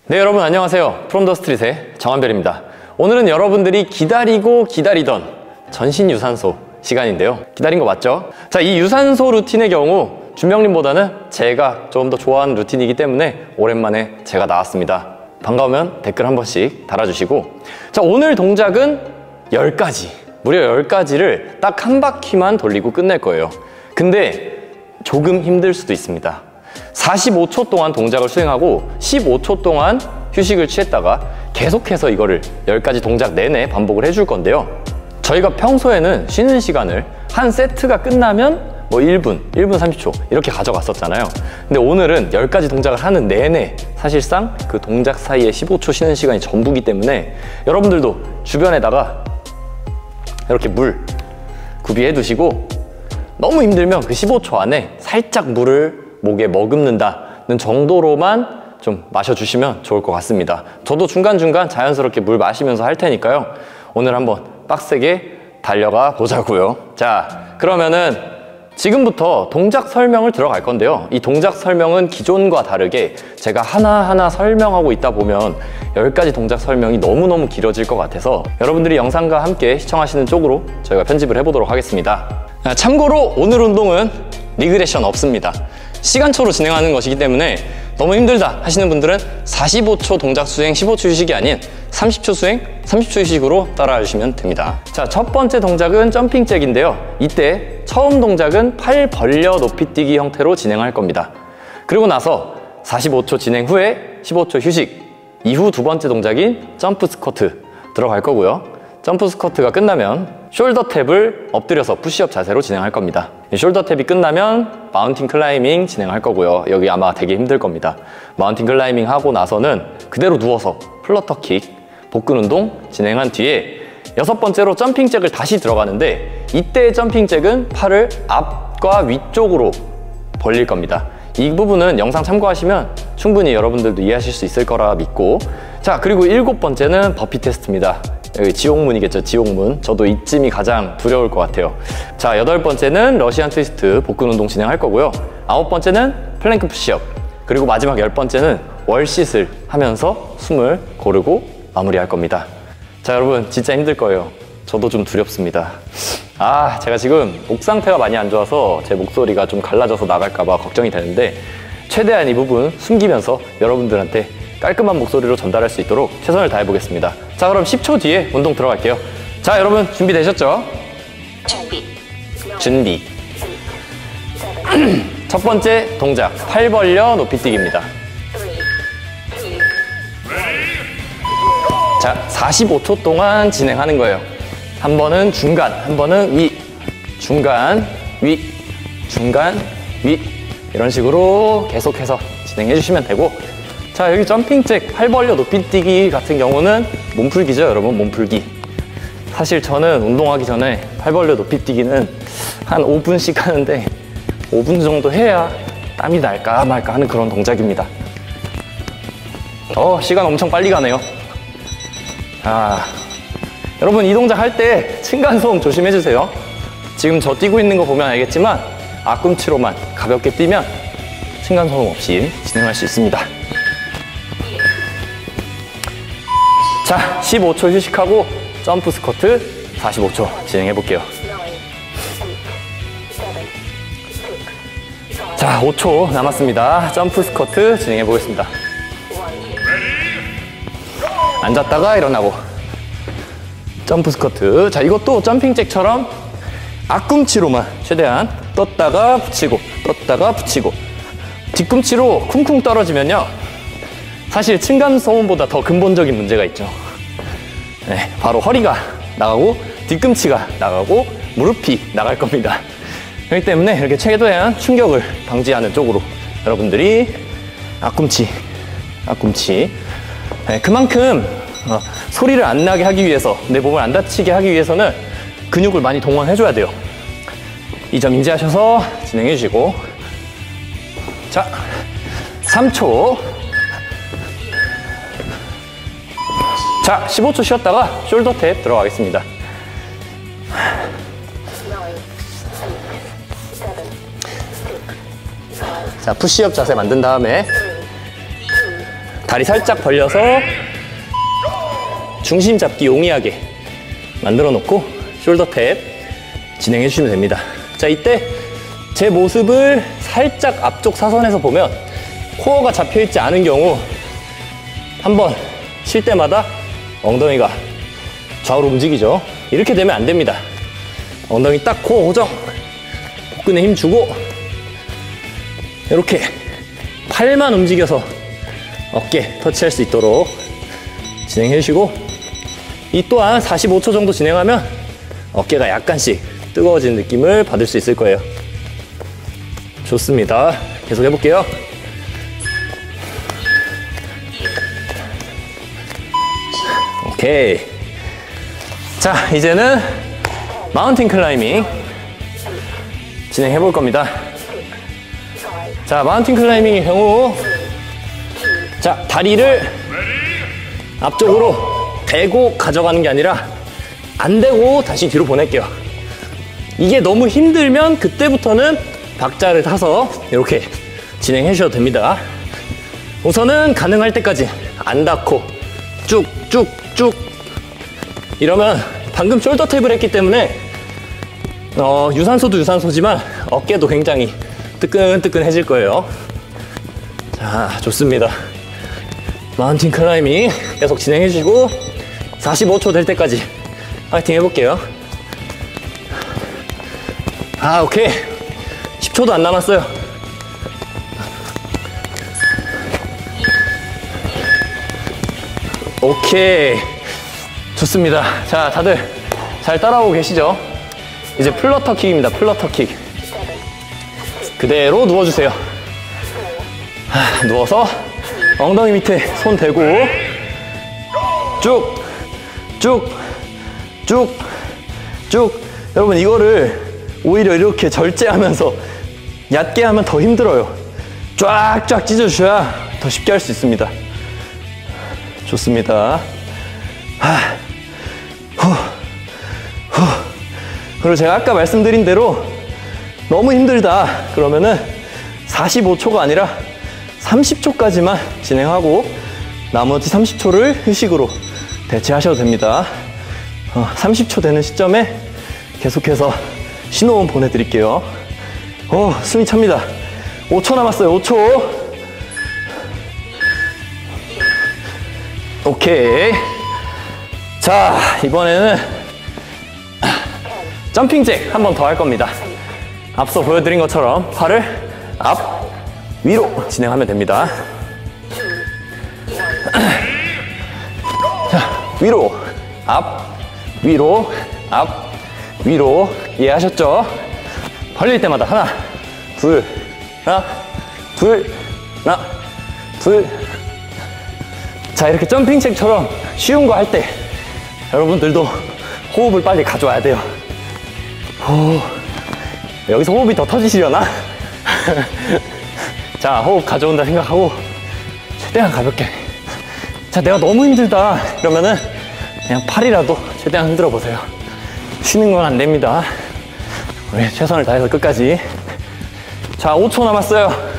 네, 여러분 안녕하세요. 프롬 더 스트릿의 정한별입니다. 오늘은 여러분들이 기다리고 기다리던 전신 유산소 시간인데요. 기다린 거 맞죠? 자, 이 유산소 루틴의 경우 준명님보다는 제가 좀 더 좋아하는 루틴이기 때문에 오랜만에 제가 나왔습니다. 반가우면 댓글 한 번씩 달아주시고, 자, 오늘 동작은 10가지, 무려 10가지를 딱 한 바퀴만 돌리고 끝낼 거예요. 근데 조금 힘들 수도 있습니다. 45초 동안 동작을 수행하고 15초 동안 휴식을 취했다가 계속해서 이거를 10가지 동작 내내 반복을 해줄 건데요. 저희가 평소에는 쉬는 시간을 한 세트가 끝나면 뭐 1분, 1분 30초 이렇게 가져갔었잖아요. 근데 오늘은 10가지 동작을 하는 내내 사실상 그 동작 사이에 15초 쉬는 시간이 전부기 때문에 여러분들도 주변에다가 이렇게 물 구비해 두시고, 너무 힘들면 그 15초 안에 살짝 물을 목에 머금는다는 정도로만 좀 마셔주시면 좋을 것 같습니다. 저도 중간중간 자연스럽게 물 마시면서 할 테니까요. 오늘 한번 빡세게 달려가 보자고요. 자, 그러면은 지금부터 동작 설명을 들어갈 건데요. 이 동작 설명은 기존과 다르게 제가 하나하나 설명하고 있다 보면 10가지 동작 설명이 너무너무 길어질 것 같아서 여러분들이 영상과 함께 시청하시는 쪽으로 저희가 편집을 해보도록 하겠습니다. 참고로 오늘 운동은 리그레션 없습니다. 시간초로 진행하는 것이기 때문에 너무 힘들다 하시는 분들은 45초 동작 수행 15초 휴식이 아닌 30초 수행 30초 휴식으로 따라와 주시면 됩니다. 자, 첫 번째 동작은 점핑 잭인데요. 이때 처음 동작은 팔 벌려 높이 뛰기 형태로 진행할 겁니다. 그리고 나서 45초 진행 후에 15초 휴식, 이후 두 번째 동작인 점프 스쿼트 들어갈 거고요. 점프 스쿼트가 끝나면 숄더 탭을 엎드려서 푸시업 자세로 진행할 겁니다. 숄더 탭이 끝나면 마운틴 클라이밍 진행할 거고요. 여기 아마 되게 힘들 겁니다. 마운틴 클라이밍 하고 나서는 그대로 누워서 플러터 킥, 복근 운동 진행한 뒤에 여섯 번째로 점핑 잭을 다시 들어가는데, 이때 점핑 잭은 팔을 앞과 위쪽으로 벌릴 겁니다. 이 부분은 영상 참고하시면 충분히 여러분들도 이해하실 수 있을 거라 믿고, 자, 그리고 일곱 번째는 버피 테스트입니다. 여기 지옥문이겠죠, 지옥문. 저도 이쯤이 가장 두려울 것 같아요. 자, 여덟 번째는 러시안 트위스트 복근 운동 진행할 거고요. 아홉 번째는 플랭크 푸시업, 그리고 마지막 열 번째는 월싯을 하면서 숨을 고르고 마무리할 겁니다. 자, 여러분 진짜 힘들 거예요. 저도 좀 두렵습니다. 제가 지금 목 상태가 많이 안 좋아서 제 목소리가 좀 갈라져서 나갈까 봐 걱정이 되는데, 최대한 이 부분 숨기면서 여러분들한테 깔끔한 목소리로 전달할 수 있도록 최선을 다해 보겠습니다. 자, 그럼 10초 뒤에 운동 들어갈게요. 자, 여러분 준비되셨죠? 준비. 첫 번째 동작, 팔 벌려 높이 뛰기입니다. 자, 45초 동안 진행하는 거예요. 한 번은 중간, 한 번은 위, 중간, 위, 중간, 위, 이런 식으로 계속해서 진행해 주시면 되고, 자, 여기 점핑 잭, 팔 벌려 높이 뛰기 같은 경우는 몸풀기죠, 여러분. 몸풀기. 사실 저는 운동하기 전에 팔 벌려 높이 뛰기는 한 5분씩 하는데 5분 정도 해야 땀이 날까 말까 하는 그런 동작입니다. 시간 엄청 빨리 가네요. 여러분 이 동작 할 때 층간소음 조심해 주세요. 지금 저 뛰고 있는 거 보면 알겠지만 앞꿈치로만 가볍게 뛰면 층간소음 없이 진행할 수 있습니다. 자, 15초 휴식하고 점프 스쿼트 45초 진행해 볼게요. 자, 5초 남았습니다. 점프 스쿼트 진행해 보겠습니다. 앉았다가 일어나고 점프 스쿼트. 자, 이것도 점핑 잭처럼 앞꿈치로만 최대한 떴다가 붙이고 떴다가 붙이고, 뒤꿈치로 쿵쿵 떨어지면요, 사실 층간소음보다 더 근본적인 문제가 있죠. 네, 바로 허리가 나가고 뒤꿈치가 나가고 무릎이 나갈 겁니다. 그렇기 때문에 이렇게 최대한 충격을 방지하는 쪽으로 여러분들이 앞꿈치, 네, 그만큼 소리를 안 나게 하기 위해서, 내 몸을 안 다치게 하기 위해서는 근육을 많이 동원해 줘야 돼요. 이 점 인지하셔서 진행해 주시고, 자, 3초. 자, 15초 쉬었다가 숄더 탭 들어가겠습니다. 자, 푸시업 자세 만든 다음에 다리 살짝 벌려서 중심 잡기 용이하게 만들어 놓고 숄더 탭 진행해 주시면 됩니다. 자, 이때 제 모습을 살짝 앞쪽 사선에서 보면 코어가 잡혀 있지 않은 경우 한번 쉴 때마다 엉덩이가 좌우로 움직이죠. 이렇게 되면 안 됩니다. 엉덩이 딱 코어 고정, 복근에 힘 주고 이렇게 팔만 움직여서 어깨 터치할 수 있도록 진행해 주시고, 이 또한 45초 정도 진행하면 어깨가 약간씩 뜨거워지는 느낌을 받을 수 있을 거예요. 좋습니다. 계속 해볼게요. 오케이. 자, 이제는 마운틴 클라이밍 진행해 볼 겁니다. 자, 마운틴 클라이밍의 경우, 자, 다리를 앞쪽으로 대고 가져가는 게 아니라 안 대고 다시 뒤로 보낼게요. 이게 너무 힘들면 그때부터는 박자를 타서 이렇게 진행해 주셔도 됩니다. 우선은 가능할 때까지 안 닿고 쭉쭉쭉. 이러면 방금 숄더 탭을 했기 때문에 유산소도 유산소지만 어깨도 굉장히 뜨끈뜨끈해질 거예요. 자, 좋습니다. 마운틴 클라이밍 계속 진행해 주시고 45초 될 때까지 파이팅 해볼게요. 아, 오케이. 10초도 안 남았어요. 오케이. 좋습니다. 자, 다들 잘 따라오고 계시죠? 이제 플러터 킥입니다. 플러터 킥. 그대로 누워주세요. 누워서 엉덩이 밑에 손 대고 쭉, 쭉, 쭉, 쭉. 여러분, 이거를 오히려 이렇게 절제하면서 얕게 하면 더 힘들어요. 쫙쫙 찢어주셔야 더 쉽게 할 수 있습니다. 좋습니다. 그리고 제가 아까 말씀드린 대로 너무 힘들다 그러면은 45초가 아니라 30초까지만 진행하고 나머지 30초를 휴식으로 대체하셔도 됩니다. 30초 되는 시점에 계속해서 신호음 보내드릴게요. 숨이 찹니다. 5초 남았어요. 5초. 오케이. 자, 이번에는 점핑 잭 한 번 더 할 겁니다. 앞서 보여드린 것처럼 팔을 앞, 위로 진행하면 됩니다. 자, 위로, 앞, 위로, 앞, 위로. 이해하셨죠? 벌릴 때마다 하나, 둘, 하나, 둘, 하나, 둘. 자, 이렇게 점핑책처럼 쉬운 거 할 때 여러분들도 호흡을 빨리 가져와야 돼요. 여기서 호흡이 더 터지시려나? 자, 호흡 가져온다 생각하고 최대한 가볍게. 자, 내가 너무 힘들다 그러면은 그냥 팔이라도 최대한 흔들어 보세요. 쉬는 건 안 됩니다. 우리 최선을 다해서 끝까지. 자, 5초 남았어요.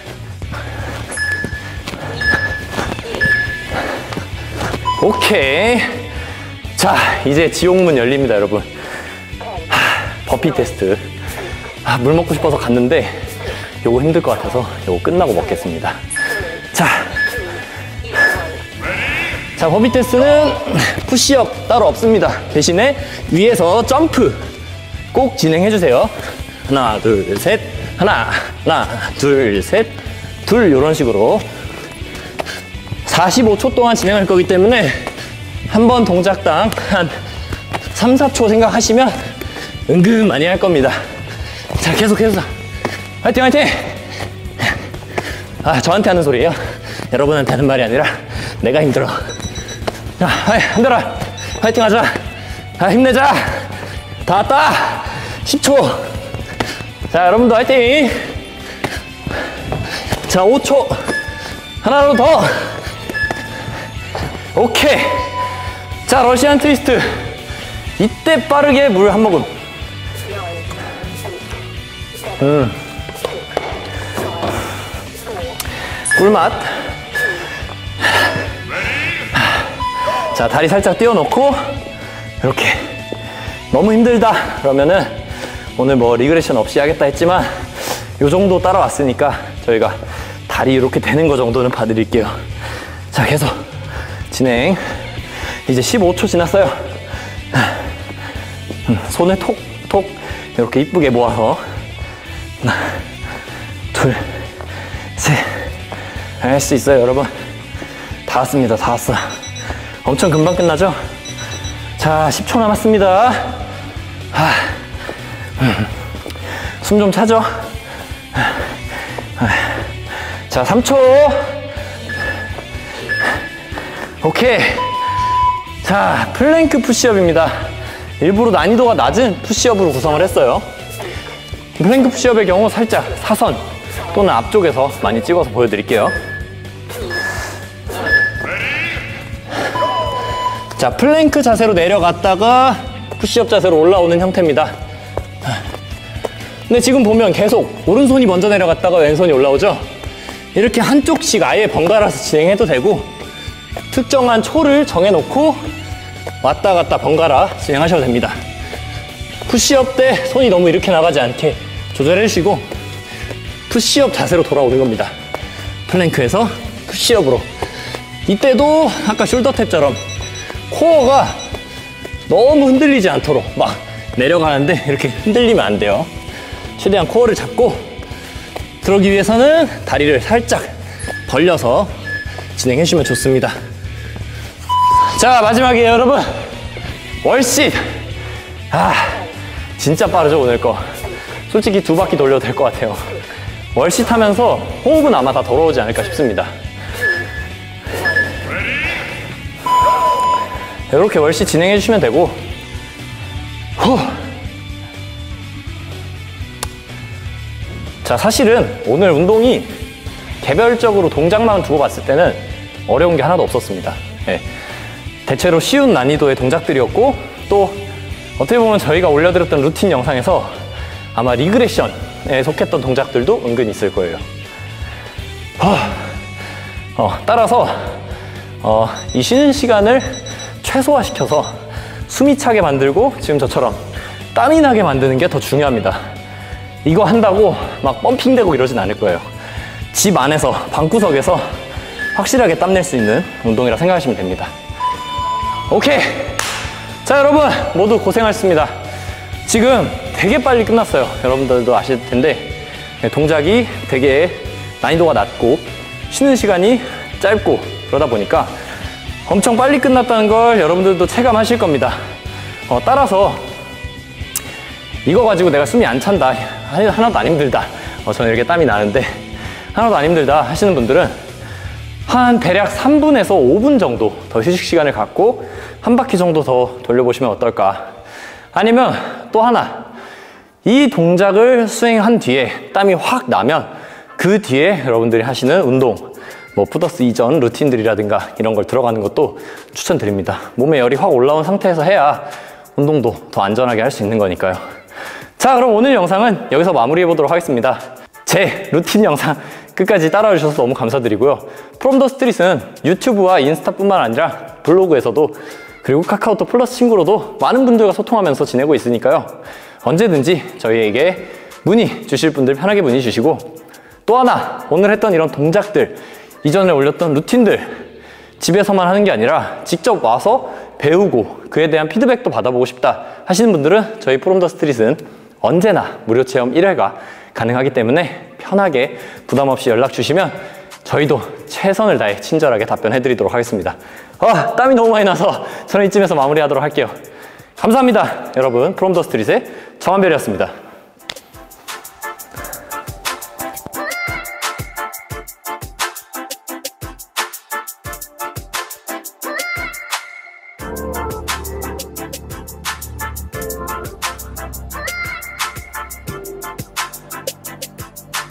오케이. 자, 이제 지옥문 열립니다, 여러분. 버피 테스트. 물 먹고 싶어서 갔는데 요거 힘들 것 같아서 요거 끝나고 먹겠습니다. 자, 버피 테스트는 푸시업 따로 없습니다. 대신에 위에서 점프 꼭 진행해주세요. 하나, 둘, 셋. 하나, 둘, 셋. 둘. 이런 식으로 45초 동안 진행할 거기 때문에 한 번 동작당 한 3, 4초 생각하시면 은근 많이 할 겁니다. 자, 계속해서 화이팅, 화이팅! 저한테 하는 소리예요. 여러분한테 하는 말이 아니라 내가 힘들어. 자, 흔들어. 화이팅 하자. 힘내자. 다 왔다. 10초. 자, 여러분도 화이팅. 자, 5초. 하나로 더. 오케이. 자, 러시안 트위스트. 이때 빠르게 물 한 모금. 꿀맛. 자, 다리 살짝 띄워놓고 이렇게. 너무 힘들다 그러면은 오늘 뭐 리그레션 없이 하겠다 했지만 요 정도 따라왔으니까 저희가 다리 이렇게 되는 거 정도는 봐드릴게요. 자, 계속 진행. 이제 15초 지났어요. 손을 톡톡 이렇게 이쁘게 모아서 하나, 둘, 셋. 할 수 있어요, 여러분. 다 왔습니다. 다 왔어. 엄청 금방 끝나죠? 자, 10초 남았습니다. 숨 좀 차죠? 자, 3초. 오케이. 자, 플랭크 푸시업입니다. 일부러 난이도가 낮은 푸시업으로 구성을 했어요. 플랭크 푸시업의 경우 살짝 사선 또는 앞쪽에서 많이 찍어서 보여드릴게요. 자, 플랭크 자세로 내려갔다가 푸시업 자세로 올라오는 형태입니다. 근데 지금 보면 계속 오른손이 먼저 내려갔다가 왼손이 올라오죠? 이렇게 한쪽씩 아예 번갈아서 진행해도 되고 특정한 초를 정해놓고 왔다 갔다 번갈아 진행하셔도 됩니다. 푸시업 때 손이 너무 이렇게 나가지 않게 조절해 주시고 푸시업 자세로 돌아오는 겁니다. 플랭크에서 푸시업으로. 이때도 아까 숄더 탭처럼 코어가 너무 흔들리지 않도록 막 내려가는데 이렇게 흔들리면 안 돼요. 최대한 코어를 잡고 그러기 위해서는 다리를 살짝 벌려서 진행해 주시면 좋습니다. 자, 마지막이에요, 여러분. 월싯. 진짜 빠르죠, 오늘 거. 솔직히 2바퀴 돌려도 될 것 같아요. 월싯 하면서 호흡은 아마 다 돌아오지 않을까 싶습니다. 이렇게 월싯 진행해 주시면 되고, 자, 사실은 오늘 운동이 개별적으로 동작만 두고 봤을 때는 어려운 게 하나도 없었습니다. 네. 대체로 쉬운 난이도의 동작들이었고, 또 어떻게 보면 저희가 올려드렸던 루틴 영상에서 아마 리그레션에 속했던 동작들도 은근히 있을 거예요. 따라서 이 쉬는 시간을 최소화시켜서 숨이 차게 만들고 지금 저처럼 땀이 나게 만드는 게 더 중요합니다. 이거 한다고 막 펌핑되고 이러진 않을 거예요. 집 안에서 방구석에서 확실하게 땀낼 수 있는 운동이라 생각하시면 됩니다. 오케이. 자, 여러분 모두 고생하셨습니다. 지금 되게 빨리 끝났어요. 여러분들도 아실 텐데 동작이 되게 난이도가 낮고 쉬는 시간이 짧고 그러다 보니까 엄청 빨리 끝났다는 걸 여러분들도 체감하실 겁니다. 따라서 이거 가지고 내가 숨이 안 찬다, 하나도 안 힘들다, 저는 이렇게 땀이 나는데 하나도 안 힘들다 하시는 분들은 한 대략 3분에서 5분 정도 더 휴식 시간을 갖고 한 바퀴 정도 더 돌려보시면 어떨까. 아니면 또 하나, 이 동작을 수행한 뒤에 땀이 확 나면 그 뒤에 여러분들이 하시는 운동, 뭐 푸더스 이전 루틴들이라든가 이런 걸 들어가는 것도 추천드립니다. 몸에 열이 확 올라온 상태에서 해야 운동도 더 안전하게 할 수 있는 거니까요. 자, 그럼 오늘 영상은 여기서 마무리해 보도록 하겠습니다. 제 루틴 영상 끝까지 따라와 주셔서 너무 감사드리고요. 프롬 더 스트릿은 유튜브와 인스타뿐만 아니라 블로그에서도 그리고 카카오톡 플러스 친구로도 많은 분들과 소통하면서 지내고 있으니까요. 언제든지 저희에게 문의 주실 분들 편하게 문의 주시고, 또 하나 오늘 했던 이런 동작들, 이전에 올렸던 루틴들 집에서만 하는 게 아니라 직접 와서 배우고 그에 대한 피드백도 받아보고 싶다 하시는 분들은 저희 프롬 더 스트릿은 언제나 무료 체험 1회가 가능하기 때문에 편하게 부담 없이 연락 주시면 저희도 최선을 다해 친절하게 답변해 드리도록 하겠습니다. 땀이 너무 많이 나서 저는 이쯤에서 마무리하도록 할게요. 감사합니다. 여러분, 프롬 더 스트릿의 정한별이었습니다.